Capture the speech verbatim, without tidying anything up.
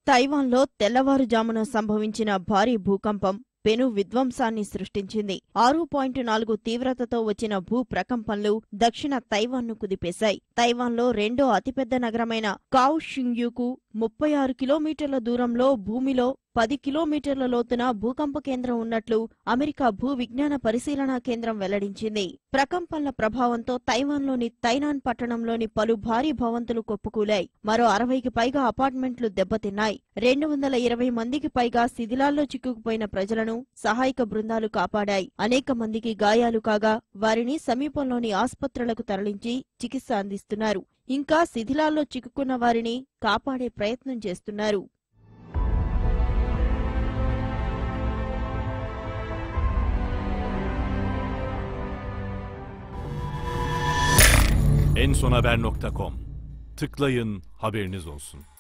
తైవాన్లో తెల్లవారుజామున సంభవించిన భారీ భూకంపం పెను విధ్వంసాన్ని సృష్టించింది. ఆరు పాయింట్ నాలుగు తీవ్రతతో వచ్చిన భూ ప్రకంపనలు దక్షిణ తైవాన్ను కుదిపేశాయి. తైవాన్లో రెండో అతిపెద్ద నగరమైన కాఓషింగ్యూకు ముప్పై ఆరు కిలోమీటర్ల దూరంలో భూమిలో పది కిలోమీటర్ల లోతున భూకంప కేంద్రం ఉన్నట్లు అమెరికా భూ విజ్ఞాన పరిశీలనా కేంద్రం వెల్లడించింది. ప్రకంపనల ప్రభావంతో తైవాన్లోని తైనాన్ పట్టణంలోని పలు భారీ భవంతులు కొప్పుకూలాయి. మరో అరవైకి పైగా అపార్ట్మెంట్లు దెబ్బతిన్నాయి. రెండు వందల ఇరవై మందికి పైగా శిథిలాల్లో చిక్కుకుపోయిన ప్రజలను సహాయక బృందాలు కాపాడాయి. అనేక మందికి గాయాలు కాగా వారిని సమీపంలోని ఆస్పత్రులకు తరలించి చికిత్స అందిస్తున్నారు. ఇంకా శిథిలాల్లో చిక్కుకున్న వారిని కాపాడే ప్రయత్నం చేస్తున్నారు. en son haber nokta com. Tıklayın, haberiniz olsun.